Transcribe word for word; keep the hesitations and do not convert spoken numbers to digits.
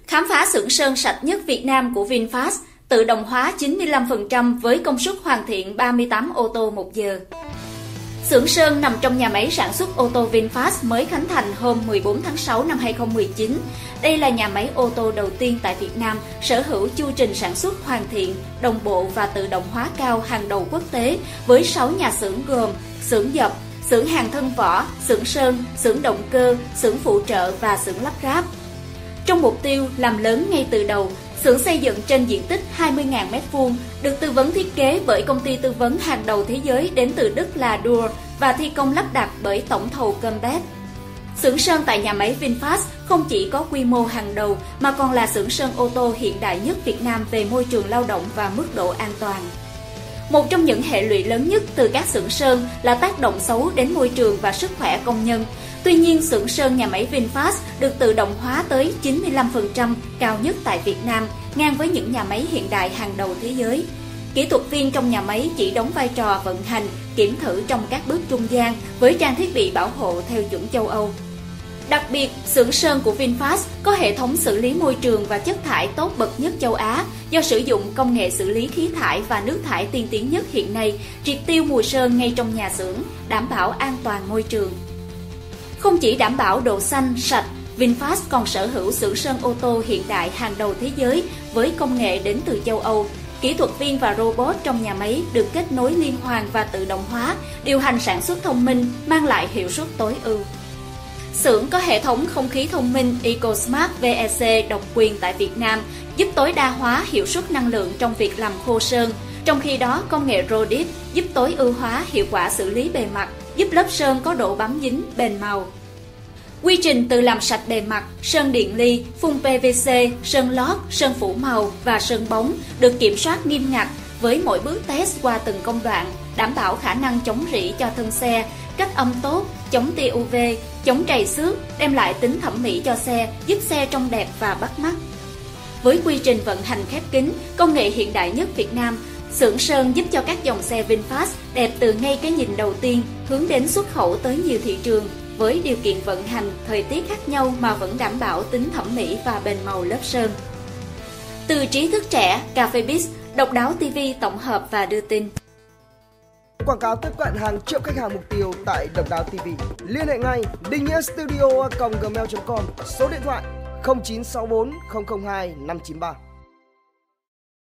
Khám phá xưởng sơn sạch nhất Việt Nam của VinFast, tự động hóa chín mươi lăm phần trăm với công suất hoàn thiện ba mươi tám ô tô một giờ. Xưởng sơn nằm trong nhà máy sản xuất ô tô VinFast mới khánh thành hôm mười bốn tháng sáu năm hai nghìn không trăm mười chín. Đây là nhà máy ô tô đầu tiên tại Việt Nam sở hữu chu trình sản xuất hoàn thiện, đồng bộ và tự động hóa cao hàng đầu quốc tế với sáu nhà xưởng gồm xưởng dập, xưởng hàng thân vỏ, xưởng sơn, xưởng động cơ, xưởng phụ trợ và xưởng lắp ráp. Trong mục tiêu làm lớn ngay từ đầu, xưởng xây dựng trên diện tích hai mươi nghìn mét vuông, được tư vấn thiết kế bởi công ty tư vấn hàng đầu thế giới đến từ Đức là Dürr và thi công lắp đặt bởi tổng thầu Combet. Xưởng sơn tại nhà máy VinFast không chỉ có quy mô hàng đầu mà còn là xưởng sơn ô tô hiện đại nhất Việt Nam về môi trường lao động và mức độ an toàn. Một trong những hệ lụy lớn nhất từ các xưởng sơn là tác động xấu đến môi trường và sức khỏe công nhân. Tuy nhiên, xưởng sơn nhà máy VinFast được tự động hóa tới chín mươi lăm phần trăm, cao nhất tại Việt Nam, ngang với những nhà máy hiện đại hàng đầu thế giới. Kỹ thuật viên trong nhà máy chỉ đóng vai trò vận hành, kiểm thử trong các bước trung gian với trang thiết bị bảo hộ theo chuẩn châu Âu. Đặc biệt, xưởng sơn của VinFast có hệ thống xử lý môi trường và chất thải tốt bậc nhất châu Á do sử dụng công nghệ xử lý khí thải và nước thải tiên tiến nhất hiện nay, triệt tiêu mùi sơn ngay trong nhà xưởng, đảm bảo an toàn môi trường. Không chỉ đảm bảo độ xanh, sạch, VinFast còn sở hữu xưởng sơn ô tô hiện đại hàng đầu thế giới với công nghệ đến từ châu Âu. Kỹ thuật viên và robot trong nhà máy được kết nối liên hoàn và tự động hóa, điều hành sản xuất thông minh, mang lại hiệu suất tối ưu. Xưởng có hệ thống không khí thông minh EcoSmart vê e xê độc quyền tại Việt Nam, giúp tối đa hóa hiệu suất năng lượng trong việc làm khô sơn. Trong khi đó, công nghệ Rodit giúp tối ưu hóa hiệu quả xử lý bề mặt, giúp lớp sơn có độ bám dính, bền màu. Quy trình từ làm sạch bề mặt, sơn điện ly, phun pê vê xê, sơn lót, sơn phủ màu và sơn bóng được kiểm soát nghiêm ngặt với mỗi bước test qua từng công đoạn, đảm bảo khả năng chống rỉ cho thân xe, cách âm tốt, chống tia u vê, chống trầy xước, đem lại tính thẩm mỹ cho xe, giúp xe trông đẹp và bắt mắt. Với quy trình vận hành khép kín, công nghệ hiện đại nhất Việt Nam, xưởng sơn giúp cho các dòng xe VinFast đẹp từ ngay cái nhìn đầu tiên, hướng đến xuất khẩu tới nhiều thị trường, với điều kiện vận hành, thời tiết khác nhau mà vẫn đảm bảo tính thẩm mỹ và bền màu lớp sơn. Từ trí thức trẻ, CafeBiz, Độc Đáo ti vi tổng hợp và đưa tin. Quảng cáo tiếp cận hàng triệu khách hàng mục tiêu tại Độc Đáo ti vi. Liên hệ ngay định nghĩa studio a còng gmail chấm com, số điện thoại không chín sáu bốn không không hai năm chín ba.